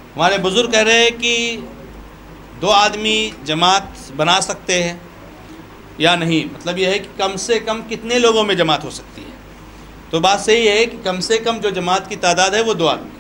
ہمارے بزرگ کہہ رہے ہیں کہ 2 آدمی جماعت بنا سکتے ہیں یا نہیں، مطلب یہ ہے کہ کم سے کم کتنے لوگوں میں جماعت ہو سکتی ہے۔ تو بات صحیح ہے کہ کم سے کم جو جماعت کی تعداد ہے وہ 2 آدمی،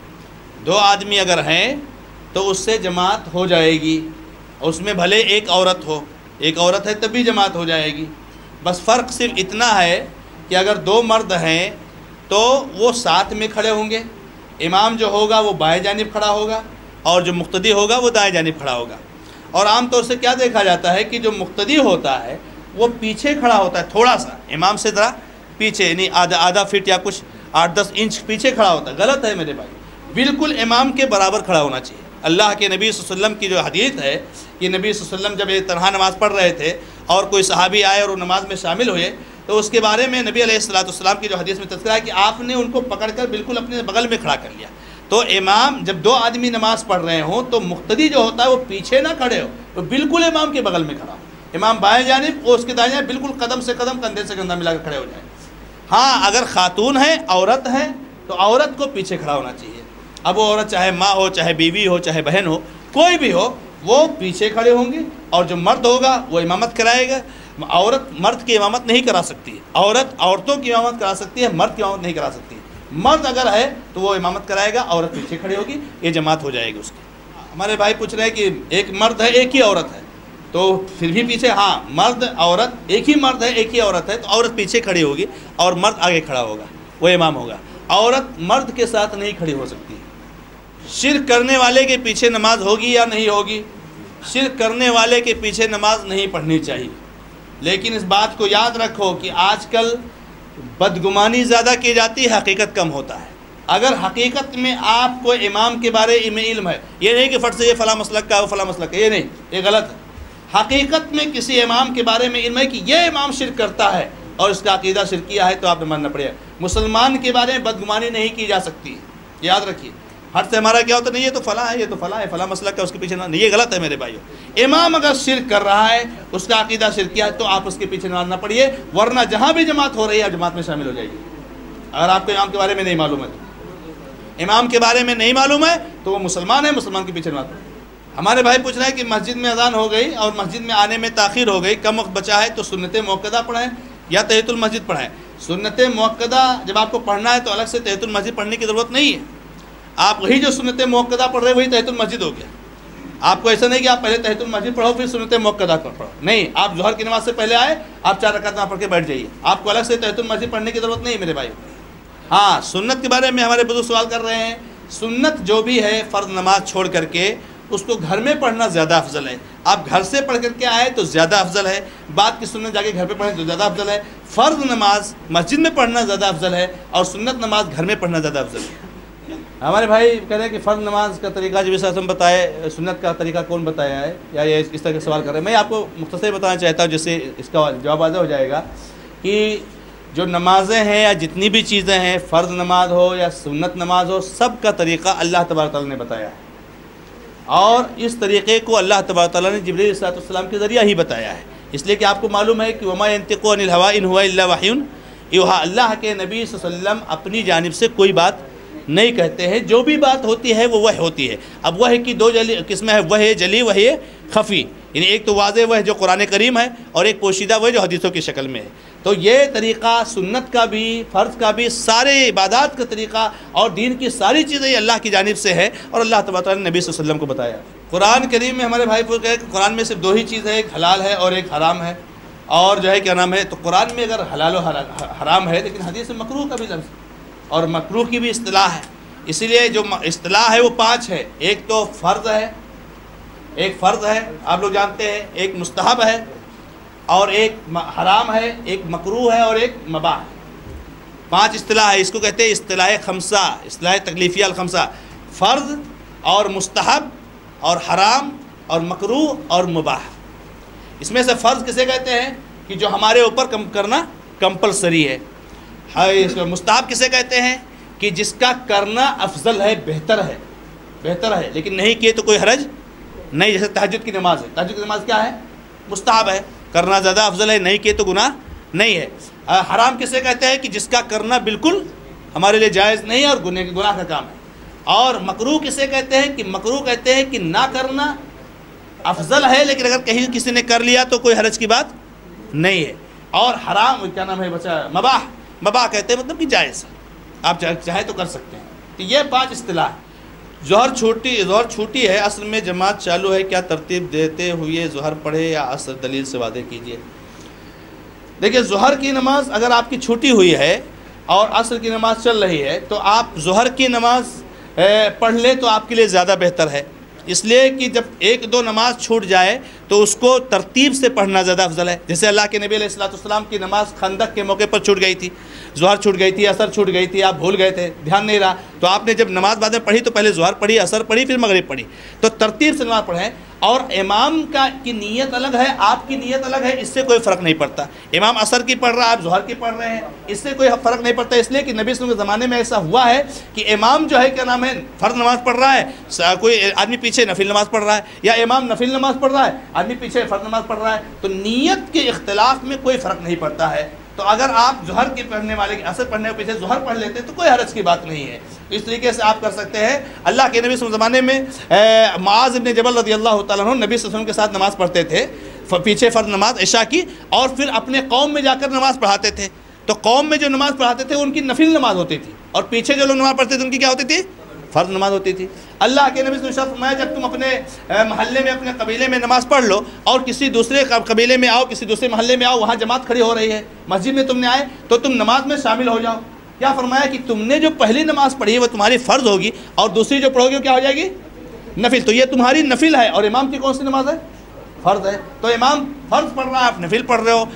2 آدمی اگر ہیں تو اس سے جماعت ہو جائے گی، اور اس میں بھلے ایک عورت ہو، ایک عورت ہے تب بھی جماعت ہو جائے گی۔ بس فرق صرف اتنا ہے کہ اگر 2 مرد ہیں تو وہ ساتھ میں کھڑے ہوں گے، امام جو ہوگا وہ بائیں جانب کھڑا ہوگا اور جو مقتدی ہوگا وہ دائیں جانب کھڑا ہوگا۔ اور عام طور سے کیا دیکھا جاتا ہے کہ جو مقتدی ہوتا ہے وہ پیچھے کھڑا ہوتا ہے، تھوڑا سا امام سے ذرا پیچھے، یعنی آدھا فٹ یا کچھ 8-10 انچ پیچھے کھڑا ہوتا ہے۔ غلط ہے میرے بھائی، بالکل امام کے برابر کھڑا ہونا چاہیے۔ اللہ کے نبی صلی اللہ علیہ وسلم کی جو حدیث ہے کہ نبی صلی اللہ علیہ وسلم جب ایک تنہا نماز پڑھ رہے تھے اور کوئی صحابی آئے اور وہ نماز میں شامل ہوئے تو اس کے بارے میں نبی علیہ السلام کی جو حدیث میں تذکرہ ہے کہ آپ نے ان کو پکڑ کر بالکل اپنے بغل میں کھڑا کر لیا۔ تو امام جب 2 آدمی نماز پڑھ رہے ہوں تو مقتدی جو ہوتا ہے وہ پیچھے نہ کھڑے ہو، وہ بالکل امام کے بغل میں کھڑا ہو، امام بائیں جانب اور اس کے دائیں جانب بالکل قدم سے قدم، کندھے سے کندھا ملا کر کھڑے ہو جائیں۔ ہاں اگر خاتون ہے، عورت ہے، تو عورت کو پیچھے کھڑا ہونا چاہیے۔ اب وہ عورت چاہے ماں ہو، چاہے بیوی ہو، چاہے بہن ہو، کوئی بھی ہو، وہ پیچھے کھڑے ہوں گے، اور جو مرد ہوگا وہ امامت کرائے گا۔ عورت مرد کی امامت نہیں کرا سکتی، عورت عورتوں کی امامت کرا سکتی ہے، مرد کی امامت نہیں کرا سکتی۔ مرد اگر ہے تو وہ امامت کرائے گا، عورت پیچھے کھڑی ہوگی، یہ جماعت ہو جائے گی اس کی۔ ہمارے بھائی پوچھ رہے ہیں کہ ایک مرد ہے ایک ہی عورت ہے تو پھر بھی پیچھے، ہاں مرد عورت، ایک ہی مرد ہے ایک ہی عورت ہے تو عورت پیچھے کھڑی ہوگی اور مرد آگے کھڑا ہوگا، وہ امام ہوگا۔ عورت مرد کے ساتھ نہیں کھڑی ہو سکتی۔ شرک کرنے والے کے پیچھے نماز ہوگی یا نہیں ہوگی؟ شرک کرنے والے کے پیچھے نماز نہیں پڑھنی چاہیے، لیکن اس بات کو یاد رکھو کہ آج کل بدگمانی زیادہ کی جاتی ہے، حقیقت کم ہوتا ہے۔ اگر حقیقت میں آپ کو امام کے بارے میں علم ہے، یہ نہیں کہ فٹ سے یہ فلاں مسلک کا ہے وہ فلاں مسلک کا، یہ نہیں، یہ غلط ہے۔ حقیقت میں کسی امام کے بارے میں علم ہے کہ یہ امام شرک کرتا ہے اور اس کا عقیدہ شرکیہ ہے تو آپ نے ماننا پڑے گا۔ مسلمان کے بارے میں بدگمانی نہیں کی جا سکتی، یاد رکھیے۔ ہٹ سے ہمارا کیا ہوتا ہے، نہیں یہ تو فلاں ہے، یہ تو فلاں ہے، فلاں مسلک کا، اس کے پیچھے نہیں، یہ غلط ہے میرے بھائیو۔ امام اگر شرک کر رہا ہے، اس کا عقیدہ شرکیہ ہے تو آپ اس کے پیچھے نہ پڑیے، ورنہ جہاں بھی جماعت ہو رہی ہے آپ جماعت میں شامل ہو جائیے۔ اگر آپ کو امام کے بارے میں نہیں معلوم ہے تو، امام کے بارے میں نہیں معلوم ہے تو وہ مسلمان ہے، مسلمان کے پیچھے نہ پڑے۔ ہمارے بھائی پوچھ رہے ہیں کہ مسجد میں اذان ہو گئی اور مسجد میں آنے میں تاخیر ہو گئی، کم وقت بچا ہے تو سنت موقدہ پڑھیں یا تحیۃ المسجد پڑھیں؟ سنت موقدہ جب آپ کو پڑھنا ہے تو الگ سے تحیۃ المسجد پڑھنے کی ضرورت نہیں ہے۔ آپ وہی جو سنت موقدہ پڑھ رہے ہیں وہی تحیۃ المسجد ہو گیا۔ آپ کو ایسا نہیں کہ آپ پہلے تحیۃ المسجد پڑھو پھر سنت موقدہ پڑھو، نہیں، آپ ظہر کی نماز سے پہلے آئے، آپ 4 رکعت نماز پڑھ کے بیٹھ جائیے، آپ کو الگ سے تحیۃ المسجد پڑھنے کی ضرورت نہیں میرے بھائی۔ ہاں سنت کے بارے میں ہمارے بزرگ سوال کر رہے ہیں، سنت جو بھی ہے فرض نماز چھوڑ کر کے اس کو گھر میں پڑھنا زیادہ افضل ہے۔ آپ گھر سے پڑھ کر کے آئے تو زیادہ افضل ہے، بعد کی سنت جا کے گھر پہ پڑھیں تو زیادہ افضل ہے۔ فرض نماز مسجد میں پڑھنا زیادہ افضل ہے اور سنت نماز گھر میں پڑھنا زیادہ افضل ہے۔ ہمارے بھائی کہہ رہے ہیں کہ فرض نماز کا طریقہ جب اسے ہم بتائے، سنت کا طریقہ کون بتایا ہے، یا یہ اس طرح کے سوال کر رہے ہیں۔ میں آپ کو مختصر بتانا چاہتا ہوں جس سے اس کا جواب واضح ہو جائے گا کہ جو نمازیں ہیں یا جتنی بھی چیزیں ہیں، فرض نماز ہو یا سنت نماز ہو، سب کا طریقہ اللہ تبارک تعالیٰ نے بتایا ہے، اور اس طریقے کو اللہ تبارک تعالیٰ نے جبریل علیہ السلام کے ذریعہ ہی بتایا ہے، اس لیے کہ آپ کو معلوم ہے کہ وما ينطق عن الهوى ان هو الا وحی یوحی، اللہ کے نبی صلی اللہ علیہ وسلم اپنی جانب سے کوئی بات نہیں کہتے ہیں، جو بھی بات ہوتی ہے وہ وحی ہوتی ہے۔ اب وحی کی 2 قسمیں ہیں، وحی جلی، وحی خفی، یعنی ایک تو واضح وحی جو قرآن کریم ہے اور ایک پوشیدہ وحی جو حدیثوں کی شکل میں ہے۔ تو یہ طریقہ سنت کا بھی، فرض کا بھی، سارے عبادات کا طریقہ اور دین کی ساری چیزیں یہ اللہ کی جانب سے ہے اور اللہ تبارک نے نبی صلی اللہ علیہ وسلم کو بتایا۔ قرآن کریم میں ہمارے بھائی پوچھ کہ قرآن میں صرف 2 ہی چیز ہے، ایک حلال ہے اور ایک حرام ہے، اور جو ہے کیا نام ہے، تو قرآن میں اگر حلال و حرام ہے لیکن حدیث میں مکروہ کا بھی لفظ اور مکروہ کی بھی اصطلاح ہے، اسی لیے جو اصطلاح ہے وہ 5 ہے۔ ایک تو فرض ہے، ایک فرض ہے آپ لوگ جانتے ہیں، ایک مستحب ہے، اور ایک حرام ہے، ایک مکروہ ہے اور ایک مباح ہے۔ 5 اصطلاح ہے، اس کو کہتے ہیں اصطلاح خمسہ، اصطلاح تکلیفیہ الخمسہ، فرض اور مستحب اور حرام اور مکروہ اور مباح۔ اس میں سے فرض کسے کہتے ہیں کہ جو ہمارے اوپر کرنا کمپلسری ہے۔ مستحب کسے کہتے ہیں کہ جس کا کرنا افضل ہے، بہتر ہے، لیکن نہیں کیے تو کوئی حرج نہیں، جیسے تہجد کی نماز ہے، تہجد کی نماز کیا ہے، مستحب ہے، کرنا زیادہ افضل ہے، نہیں کیے تو گناہ نہیں ہے۔ حرام کسے کہتے ہیں کہ جس کا کرنا بالکل ہمارے لیے جائز نہیں ہے اور گناہ کا کام ہے۔ اور مکروہ کسے کہتے ہیں کہ مکروہ کہتے ہیں کہ نہ کرنا افضل ہے، لیکن اگر کہیں کسی نے کر لیا تو کوئی حرج کی بات نہیں ہے۔ اور حرام کیا نام ہے بچہ، مباح کہتے ہیں مطلب کہ جائز، آپ چاہے تو کر سکتے ہیں۔ تو یہ 5 اصطلاح۔ ظہر چھوٹی ہے، اصل میں جماعت چالو ہے، کیا ترتیب دیتے ہوئے ظہر پڑھے یا عصر؟ دلیل سے واضح کیجیے۔ دیکھیے ظہر کی نماز اگر آپ کی چھوٹی ہوئی ہے اور عصر کی نماز چل رہی ہے تو آپ ظہر کی نماز پڑھ لیں تو آپ کے لیے زیادہ بہتر ہے، اس لیے کہ جب 1-2 نماز چھوٹ جائے تو اس کو ترتیب سے پڑھنا زیادہ افضل ہے۔ جیسے اللہ کے نبی علیہ السلام کی نماز خندق کے موقع پر چھوٹ گئی تھی، ظہر چھوٹ گئی تھی، عصر چھوٹ گئی تھی، آپ بھول گئے تھے، دھیان نہیں رہا، تو آپ نے جب نماز بعد میں پڑھی تو پہلے ظہر پڑھی، عصر پڑھی، پھر مغرب پڑھی، تو ترتیب سے نماز پڑھیں۔ اور امام کی نیت الگ ہے، آپ کی نیت الگ ہے، اس سے کوئی فرق نہیں پڑتا۔ امام عصر کی پڑھ رہا ہے، آپ ظہر کی پڑھ رہے ہیں، اس سے کوئی فرق نہیں پڑتا، اس لیے کہ نبی صلی اللہ علیہ وسلم کے زمانے میں ایسا ہوا ہے کہ امام جو ہے کیا نام ہے فرض نماز پڑھ رہا ہے، کوئی آدمی پیچھے نفل نماز پڑھ رہا ہے، یا امام نفل نماز پڑھ رہا ہے، آدمی پیچھے فرض نماز پڑھ رہا ہے، تو نیت کے اختلاف میں کوئی فرق نہیں پڑتا ہے۔ تو اگر آپ ظہر کے پڑھنے والے کی عصر پڑھنے کے پیچھے ظہر پڑھ لیتے تو کوئی حرج کی بات نہیں ہے، اس طریقے سے آپ کر سکتے ہیں۔ اللہ کے نبی صلی اللہ علیہ وسلم زمانے میں معاذ ابن جبل رضی اللہ تعالیٰ عنہ نبی صلی اللہ علیہ وسلم کے ساتھ نماز پڑھتے تھے، پیچھے فرض نماز عشاء کی، اور پھر اپنے قوم میں جا کر نماز پڑھاتے تھے۔ تو قوم میں جو نماز پڑھاتے تھے ان کی نفل نماز ہوتی تھی، اور پیچھے جو لوگ نماز پڑھتے تھے ان کی کیا ہوتی تھی؟ فرض نماز ہوتی تھی۔ اللہ کے نبی صلی اللہ علیہ وسلم نے فرمایا جب تم اپنے محلے میں اپنے قبیلے میں نماز پڑھ لو اور کسی دوسرے قبیلے میں آؤ، کسی دوسرے محلے میں آؤ، وہاں جماعت کھڑی ہو رہی ہے، مسجد میں تم نے آئے تو تم نماز میں شامل ہو جاؤ۔ کیا فرمایا کہ تم نے جو پہلی نماز پڑھی ہے وہ تمہاری فرض ہوگی، اور دوسری جو پڑھو گے وہ کیا ہو جائے گی؟ نفل۔ تو یہ تمہاری نفل ہے، اور امام کی کون سی نماز ہے؟ فرض ہے۔ تو امام فرض پڑھ رہا ہے، آپ نفل پڑھ رہے ہو،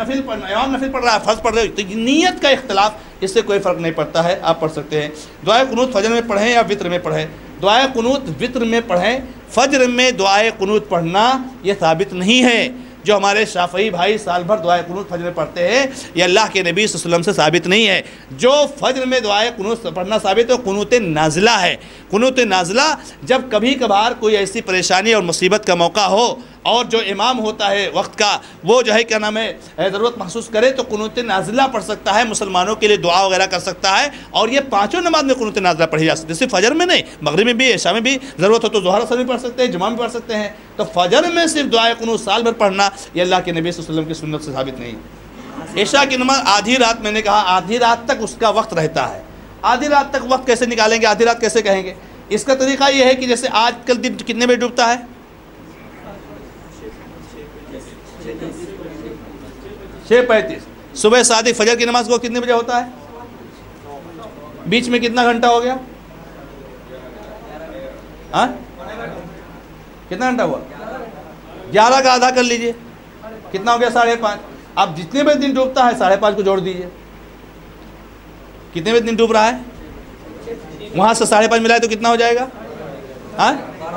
امام نفل پڑھ رہا ہے، فرض پڑھ رہے ہو، تو نیت کا اختلاف، اس سے کوئی فرق نہیں پڑتا ہے، آپ پڑھ سکتے ہیں۔ دعائے قنوت فجر میں پڑھیں یا وتر میں پڑھیں؟ دعائے قنوت وتر میں پڑھیں، فجر میں دعائے قنوت پڑھنا یہ ثابت نہیں ہے۔ جو ہمارے شافعی بھائی سال بھر دعائے قنوت فجر میں پڑھتے ہیں یہ اللہ کے نبی صلی اللہ علیہ وسلم سے ثابت نہیں ہے۔ جو فجر میں دعائے قنوت پڑھنا ثابت ہے قنوت نازلہ ہے۔ قنوت نازلہ جب کبھی کبھار کوئی ایسی پریشانی اور مصیبت کا موقع ہو اور جو امام ہوتا ہے وقت کا وہ جو ہے کیا نام ہے ضرورت محسوس کرے تو قنوت نازلہ پڑھ سکتا ہے، مسلمانوں کے لیے دعا وغیرہ کر سکتا ہے، اور یہ 5 نماز میں قنوت نازلہ پڑھی جا سکتی ہے، صرف فجر میں نہیں، مغرب میں بھی، عشاء میں بھی، ضرورت ہو تو ظہر اثر بھی پڑھ سکتے ہیں، جمعہ بھی پڑھ سکتے ہیں۔ تو فجر میں صرف دعائے قنوت سال بھر پڑھنا یہ اللہ کے نبی صلی اللہ علیہ وسلم کی سنت سے ثابت نہیں ہے۔ عشاء کی نماز آدھی رات، میں نے کہا آدھی رات تک اس کا وقت رہتا ہے، آدھی رات تک وقت کیسے نکالیں گے، آدھی رات کیسے کہیں گے؟ اس کا طریقہ یہ ہے کہ جیسے آج کل دن کتنے بجے ڈوبتا ہے؟ 6:35۔ صبح صادق فجر کی نماز کو کتنے بجے ہوتا ہے؟ بیچ میں کتنا گھنٹہ ہو گیا؟ ہاں کتنا گھنٹہ ہوا؟ 11 کا آدھا کر لیجئے، کتنا ہو گیا؟ 5:30۔ اب جتنے بجے دن ڈوبتا ہے 5:30 کو جوڑ دیجئے، کتنے بجے دن ڈوب رہا ہے؟ وہاں سے 5:30 ملائے تو کتنا ہو جائے گا؟ ہاں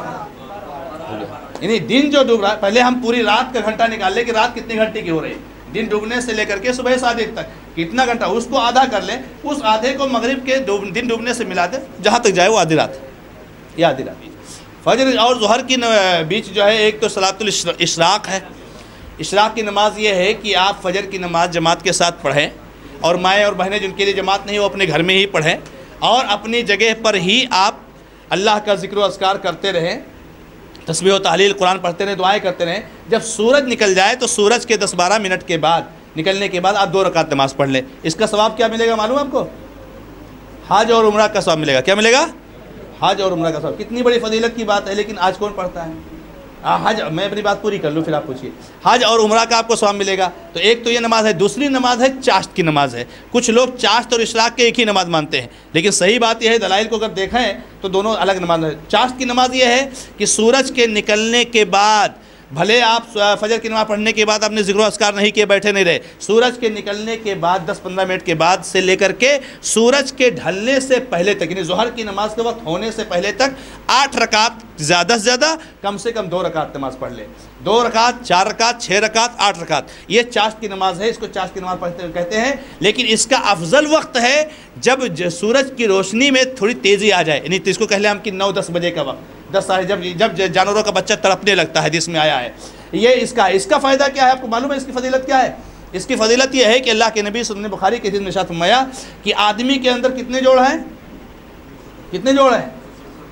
یعنی دن جو ڈوب رہا ہے، پہلے ہم پوری رات کا گھنٹہ نکال لیں کہ رات کتنے گھنٹے کی ہو رہی ہے، دن ڈوبنے سے لے کر کے صبح صادق تک کتنا گھنٹہ، اس کو آدھا کر لیں، اس آدھے کو مغرب کے دن ڈوبنے سے ملا دیں، جہاں تک جائے وہ آدھی رات، یہ آدھی رات۔ فجر اور ظہر کی بیچ جو ہے ایک تو صلاۃ الاشراق ہے۔ اشراق کی نماز یہ ہے کہ آپ فجر کی نماز جماعت کے ساتھ پڑھیں، اور مائیں اور بہنیں جن کے لیے جماعت نہیں وہ اپنے گھر میں ہی پڑھیں، اور اپنی جگہ پر ہی آپ اللہ کا ذکر و اذکار کرتے رہیں، تسبیح و تحلیل قرآن پڑھتے رہیں، دعائیں کرتے رہیں۔ جب سورج نکل جائے تو سورج کے 10-12 منٹ کے بعد نکلنے کے بعد آپ 2 رکعت نماز پڑھ لیں۔ اس کا ثواب کیا ملے گا معلوم ہے آپ کو؟ حج اور عمرہ کا ثواب ملے گا۔ کیا ملے گا؟ حج اور عمرہ کا ثواب۔ کتنی بڑی فضیلت کی بات ہے، لیکن آج کون پڑھتا ہے؟ حج، میں اپنی بات پوری کر لوں پھر آپ پوچھیے۔ حج اور عمرہ کا آپ کو ثواب ملے گا، تو ایک تو یہ نماز ہے، دوسری نماز ہے چاشت کی نماز ہے۔ کچھ لوگ چاشت اور اشراق کے ایک ہی نماز مانتے ہیں، لیکن صحیح بات یہ ہے دلائل کو اگر دیکھیں تو دونوں الگ نماز ہیں۔ چاشت کی نماز یہ ہے کہ سورج کے نکلنے کے بعد، بھلے آپ فجر کی نماز پڑھنے کے بعد اپنے ذکر و اذکار نہیں کیے بیٹھے نہیں رہے، سورج کے نکلنے کے بعد 10-15 منٹ کے بعد سے لے کر کے سورج کے ڈھلنے سے پہلے تک، یعنی ظہر کی نماز کے وقت ہونے سے پہلے تک 8 رکعت، زیادہ سے زیادہ کم سے کم 2 رکعت نماز پڑھ لے۔ 2 رکعت، 4 رکعت، 6 رکعت، 8 رکعت، یہ چاشت کی نماز ہے، اس کو چاشت کی نماز کہتے ہیں۔ لیکن اس کا افضل وقت ہے جب سورج کی روشنی میں تھوڑی تیزی آ جائے، یعنی اس کو کہہ لیں ہم کہ 9-10 بجے کا وقت، 10 ساڑھے، جب جانوروں کا بچہ تڑپنے لگتا ہے، حدیث میں آیا ہے۔ یہ اس کا فائدہ کیا ہے آپ کو معلوم ہے؟ اس کی فضیلت کیا ہے؟ اس کی فضیلت یہ ہے کہ اللہ کے نبی صلی اللہ علیہ وسلم نے بخاری کے حدیث میں ارشاد فرمایا کہ آدمی کے اندر کتنے جوڑ ہیں؟ کتنے جوڑ ہیں؟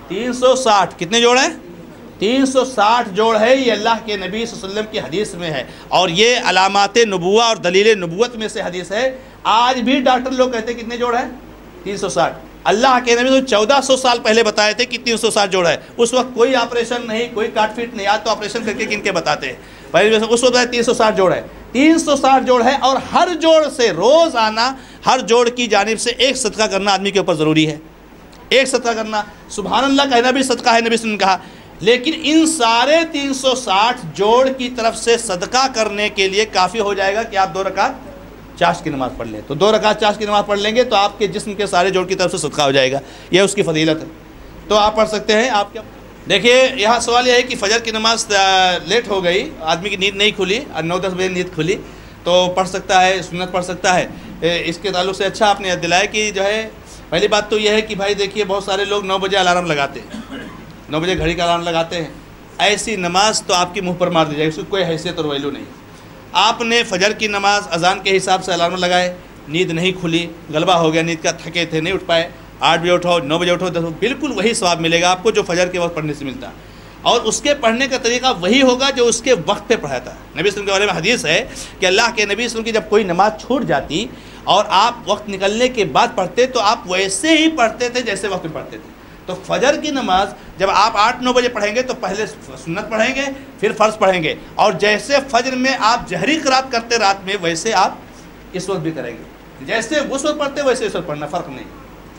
360 کتنے جوڑ ہیں؟ 360 جوڑ ہے. یہ اللہ کے نبی صلی اللہ علیہ وسلم کی حدیث میں ہے اور یہ علامات نبوہ اور دلیل نبوت میں سے حدیث ہے. آج بھی ڈاکٹر لوگ کہتے ہیں کتنے جوڑ ہیں؟ 360. اللہ کے نبی تو 1400 سال پہلے بتائے تھے کہ 360 جوڑ ہے. اس وقت کوئی آپریشن نہیں, کوئی کاٹ فیٹ نہیں. آج تو آپریشن کر کے کن کے بتاتے ہیں. پہلے اس وقت 360 جوڑ ہے. 360 جوڑ ہے اور ہر جوڑ سے روزانہ ہر جوڑ کی جانب سے ایک صدقہ کرنا آدمی کے اوپر ضروری ہے. ایک صدقہ کرنا, سبحان اللہ کہنا بھی صدقہ ہے, نبی صلی اللہ علیہ وسلم نے کہا. لیکن ان سارے 360 جوڑ کی طرف سے صدقہ کرنے کے لیے کافی ہو جائے گا کہ آپ 2 رکعت چاشت کی نماز پڑھ لیں. تو 2 رکعت چاشت کی نماز پڑھ لیں گے تو آپ کے جسم کے سارے جوڑ کی طرف سے صدقہ ہو جائے گا. یہ اس کی فضیلت ہے. تو آپ پڑھ سکتے ہیں. آپ کیا دیکھیے, یہاں سوال یہ ہے کہ فجر کی نماز لیٹ ہو گئی, آدمی کی نیند نہیں کھلی, 9-10 بجے نیند کھلی تو پڑھ سکتا ہے, سنت پڑھ سکتا ہے. اس کے تعلق سے اچھا آپ نے یاد دلایا کہ جو ہے پہلی بات تو یہ ہے کہ بھائی دیکھیے بہت سارے لوگ 9 بجے الارم لگاتے ہیں, 9 بجے گھڑی کا الارم لگاتے ہیں. ایسی نماز تو آپ کی منہ پر مار دی جائے, اس کی کوئی حیثیت اور ویلو نہیں. آپ نے فجر کی نماز اذان کے حساب سے الارم لگائے, نیند نہیں کھلی, غلبہ ہو گیا نیند کا, تھکے تھے نہیں اٹھ پائے, 8 بجے اٹھو, 9 بجے اٹھو, 10 بجے, بالکل وہی ثواب ملے گا آپ کو جو فجر کے وقت پڑھنے سے ملتا. اور اس کے پڑھنے کا طریقہ وہی ہوگا جو اس کے وقت پہ پڑھا تھا. نبی صلی اللہ علیہ وسلم کے بارے میں حدیث ہے کہ اللہ کے نبی صلی اللہ علیہ وسلم کی جب کوئی نماز چھوٹ جاتی اور آپ وقت نکلنے کے بعد پڑھتے تو آپ ویسے ہی پڑھتے تھے جیسے وقت میں پڑھتے تھے. تو فجر کی نماز جب آپ 8-9 بجے پڑھیں گے تو پہلے سنت پڑھیں گے, پھر فرض پڑھیں گے, اور جیسے فجر میں آپ جہری قرات کرتے رات میں ویسے آپ اس وقت بھی کریں گے. جیسے اس وقت پڑھتے ویسے اس وقت پڑھنا, فرق نہیں.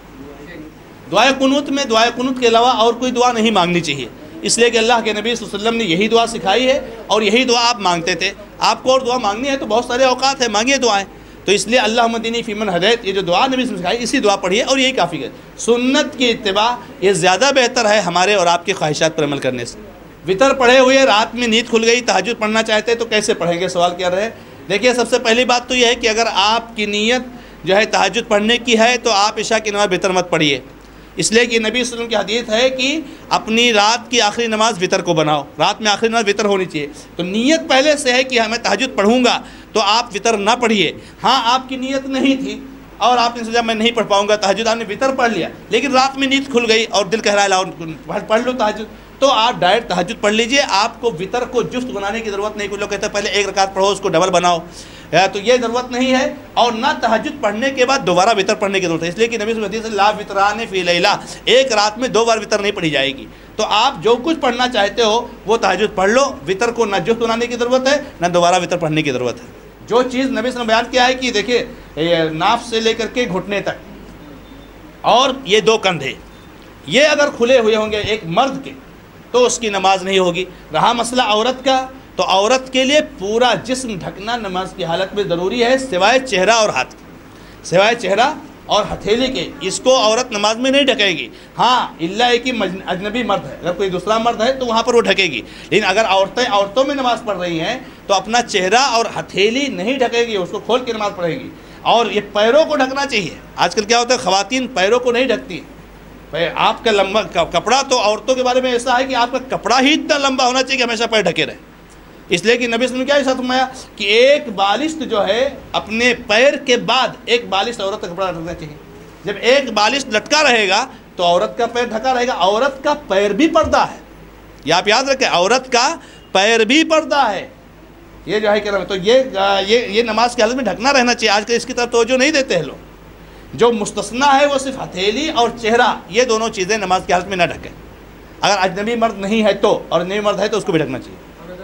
دعائے قنوت میں دعائے قنوت کے علاوہ اور کوئی دعا نہیں مانگنی چاہیے, اس لیے کہ اللہ کے نبی صلی اللہ علیہ وسلم نے یہی دعا سکھائی ہے اور یہی دعا آپ مانگتے تھے. آپ کو اور دعا مانگنی ہے تو بہت سارے اوقات ہیں, مانگیے دعائیں. تو اس لیے اللہم اہدنی فیمن ہدیت, یہ جو دعا نبی سے سکھائی اسی دعا پڑھیے اور یہی کافی ہے. سنت کی اتباع یہ زیادہ بہتر ہے ہمارے اور آپ کی خواہشات پر عمل کرنے سے. وطر پڑھے ہوئے رات میں نیند کھل گئی, تہجد پڑھنا چاہتے تو کیسے پڑھیں گے, سوال کیا رہے. دیکھیے سب سے پہلی بات تو یہ ہے کہ اگر آپ کی نیت جو ہے تہجد پڑھنے کی ہے تو آپ عشاء کی نماز وطر مت پڑھیے, اس لیے کہ نبی صلی اللہ علیہ وسلم کی حدیث ہے کہ اپنی رات کی آخری نماز وطر کو بناؤ, رات میں آخری نماز وطر ہونی چاہیے. تو نیت پہلے سے ہے کہ میں تہجد پڑھوں گا تو آپ وطر نہ پڑھیے. ہاں آپ کی نیت نہیں تھی اور آپ نے سوچا میں نہیں پڑھ پاؤں گا تہجد, آپ نے وطر پڑھ لیا, لیکن رات میں نیند کھل گئی اور دل کہہ رہا ہے لاؤ پڑھ لو تہجد, تو آپ ڈائریکٹ تہجد پڑھ لیجئے. آپ کو وطر کو جفت بنانے کی ضرورت نہیں. کچھ لوگ کہتے ہیں پہلے 1 رکعت پڑھو اس کو ڈبل بناؤ, تو یہ ضرورت نہیں ہے. اور نہ تہجد پڑھنے کے بعد دوبارہ وطر پڑھنے کی ضرورت ہے, اس لیے کہ نبی صلی اللہ علیہ وسلم لا وطران فی لیلہ, ایک رات میں 2 بار وطر نہیں پڑھی جائے گی. تو آپ جو کچھ پڑھنا چاہتے ہو وہ تہجد پڑھ لو. وطر کو نہ جفت بنانے کی ضرورت ہے نہ دوبارہ وطر پڑھنے کی ضرورت ہے. جو چیز نبی صلی اللہ علیہ وسلم بیان کیا ہے کہ دیکھیے ناف سے لے کر کے گھٹنے تک اور یہ 2 کندھے, یہ اگر کھلے ہوئے ہوں گے ایک مرد کے تو اس کی نماز نہیں ہوگی. رہا مسئلہ عورت کا, تو عورت کے لیے پورا جسم ڈھکنا نماز کی حالت میں ضروری ہے سوائے چہرہ اور ہاتھ کے, سوائے چہرہ اور ہتھیلی کے. اس کو عورت نماز میں نہیں ڈھکے گی. ہاں اللہ کہ اجنبی مرد ہے, اگر کوئی دوسرا مرد ہے تو وہاں پر وہ ڈھکے گی, لیکن اگر عورتوں میں نماز پڑھ رہی ہیں تو اپنا چہرہ اور ہتھیلی نہیں ڈھکے گی, اس کو کھول کے نماز پڑھے گی. اور یہ پیروں کو ڈھکنا چاہیے. آج کل کیا ہوتا ہے خواتین پیروں کو نہیں ڈھکتی. آپ کا لمبا کپڑا, تو عورتوں کے بارے میں ایسا ہے کہ آپ کا کپڑا ہی اتنا لمبا ہونا چاہیے کہ ہمیشہ پیر ڈھکے رہے. اس لیے کہ نبی صلی اللہ علیہ وسلم نے کیا ارشاد فرمایا کہ ایک بالشت جو ہے اپنے پیر کے بعد ایک بالشت عورت کا کپڑا ڈھکنا چاہیے. جب ایک بالشت لٹکا رہے گا تو عورت کا پیر ڈھکا رہے گا. عورت کا پیر بھی پردہ ہے, یہ آپ یاد رکھیں, عورت کا پیر بھی پردہ ہے. یہ جو ہے کہ تو یہ نماز کی حالت میں ڈھکنا رہنا چاہیے. آج کل اس کی طرف توجہ نہیں دیتے ہیں لوگ. جو مستثنا ہے وہ صرف ہتھیلی اور چہرہ, یہ دونوں چیزیں نماز کی حالت میں نہ ڈھکیں. اگر اجنبی مرد نہیں ہے تو, اور اجنبی مرد ہے تو اس کو بھی ڈھکنا چاہیے.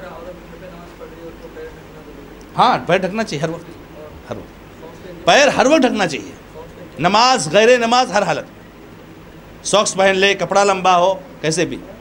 ہاں پیر ڈھکنا چاہیے ہر وقت, ہر وقت پیر ہر وقت ڈھکنا چاہیے. نماز غیر نماز ہر حالت, ساکس پہن لے, کپڑا لمبا ہو, کیسے بھی.